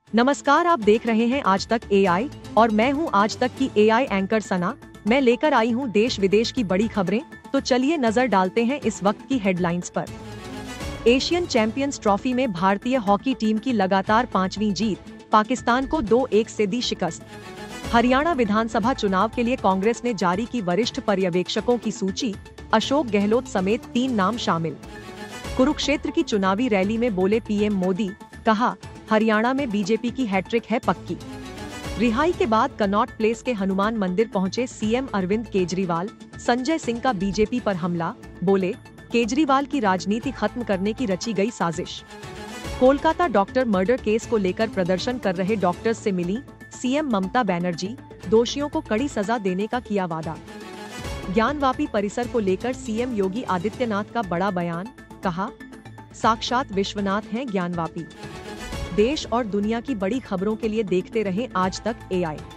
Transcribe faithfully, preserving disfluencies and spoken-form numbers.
नमस्कार, आप देख रहे हैं आज तक एआई और मैं हूं आज तक की एआई एंकर सना। मैं लेकर आई हूं देश विदेश की बड़ी खबरें। तो चलिए नजर डालते हैं इस वक्त की हेडलाइंस पर। एशियन चैंपियंस ट्रॉफी में भारतीय हॉकी टीम की लगातार पांचवीं जीत, पाकिस्तान को दो एक से दी शिकस्त। हरियाणा विधानसभा चुनाव के लिए कांग्रेस ने जारी की वरिष्ठ पर्यवेक्षकों की सूची, अशोक गहलोत समेत तीन नाम शामिल। कुरुक्षेत्र की चुनावी रैली में बोले पीएम मोदी, कहा हरियाणा में बीजेपी की हैट्रिक है पक्की। रिहाई के बाद कनॉट प्लेस के हनुमान मंदिर पहुंचे सीएम अरविंद केजरीवाल, संजय सिंह का बीजेपी पर हमला, बोले केजरीवाल की राजनीति खत्म करने की रची गई साजिश। कोलकाता डॉक्टर मर्डर केस को लेकर प्रदर्शन कर रहे डॉक्टर्स से मिली सीएम ममता बनर्जी, दोषियों को कड़ी सजा देने का किया वादा। ज्ञानवापी परिसर को लेकर सीएम योगी आदित्यनाथ का बड़ा बयान, कहा साक्षात विश्वनाथ हैं ज्ञानवापी। देश और दुनिया की बड़ी खबरों के लिए देखते रहें आज तक एआई।